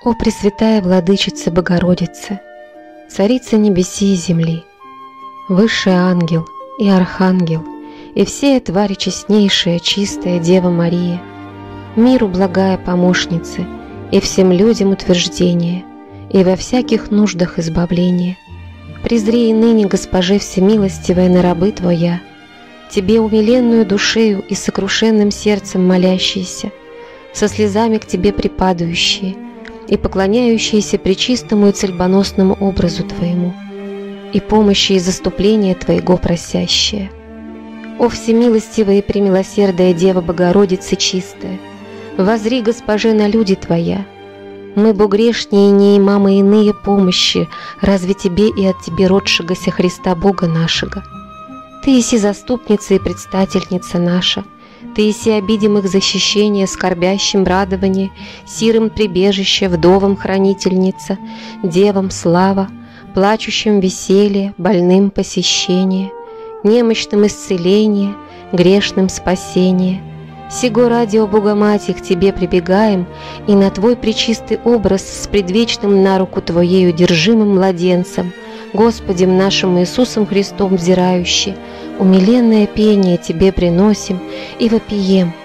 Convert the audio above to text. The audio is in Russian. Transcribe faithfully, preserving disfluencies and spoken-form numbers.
О Пресвятая Владычица Богородица, Царица небеси и земли, Высший ангел и архангел, и все твари честнейшая, чистая Дева Мария, миру благая помощница, и всем людям утверждение, и во всяких нуждах избавление. Презри и ныне, Госпоже всемилостивая, на рабы Твоя, Тебе умиленную душею и сокрушенным сердцем молящиеся, со слезами к Тебе припадающие и поклоняющиеся пречистому и цельбоносному образу Твоему, и помощи и заступления Твоего просящие. О всемилостивая и премилосердная Дева Богородица чистая, возри, Госпоже, на люди Твоя. Мы, бо грешнее, не имамо иные помощи, разве Тебе и от Тебе родшегося Христа Бога нашего. Ты еси заступница и предстательница наша, Ты еси обидимых защищение, скорбящим радование, сирым прибежище, вдовам хранительница, девам слава, плачущим веселье, больным посещение, немощным исцеление, грешным спасение. Сего ради, о Богоматерь, к Тебе прибегаем, и на Твой пречистый образ с предвечным на руку Твоею держимым младенцем, Господем нашим Иисусом Христом взирающий, умиленное пение Тебе приносим и вопием: